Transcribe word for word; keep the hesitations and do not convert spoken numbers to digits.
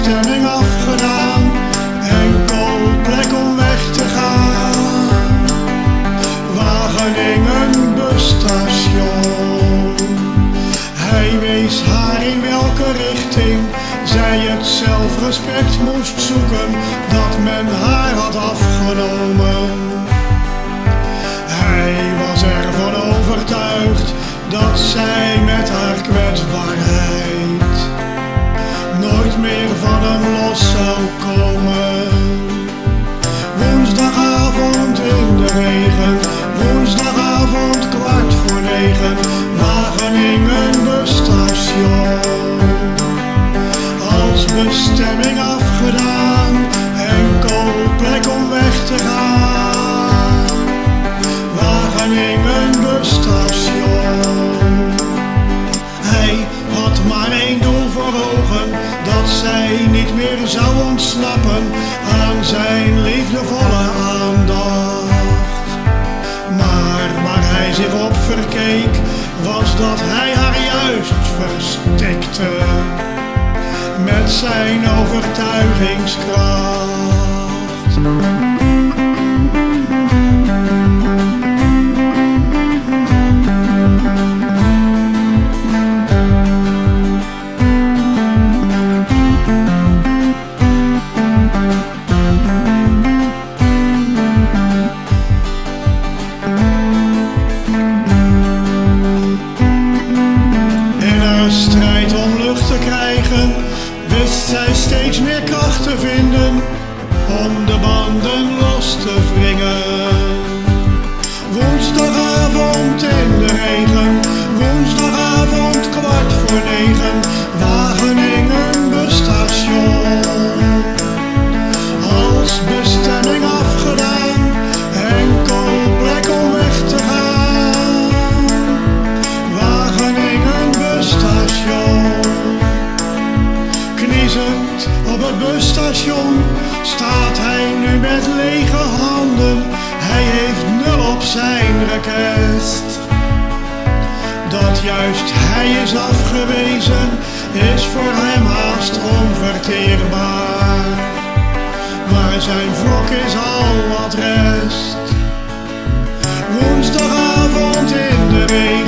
bestemming afgedaan, enkel plek om weg te gaan. Wageningen busstation. Hij wees haar in welke richting zij het zelfrespect moest zoeken dat men haar had afgenomen. Hij was ervan overtuigd dat zij met haar kwetsbaarheid nooit meer van hem los zou komen. Woensdagavond in de regen, woensdagavond kwart voor negen, Wageningen busstation. Als bestemming afgedaan, enkel plek om weg te gaan. Wageningen busstation. Hij had maar één doel voor ogen, dat zij niet meer zou ontsnappen aan zijn liefdevolle aandacht. Maar waar hij zich op verkeek, was dat hij haar juist verstikte met zijn overtuigingskracht. Strijd om lucht te krijgen, wist zij steeds meer kracht te vinden om de banden los te wringen. Woensdagavond in de regen, woensdagavond kwart voor negen, Wageningen busstation. Als bestemming afgedaan, enkel plek om weg te gaan. Wageningen busstation. Kniezend op het busstation staat hij nu met lege handen. Hij heeft nul op zijn request. Dat juist hij is afgewezen is voor hem haast onverteerbaar. Maar zijn wrok is al wat rest. Woensdagavond in de regen.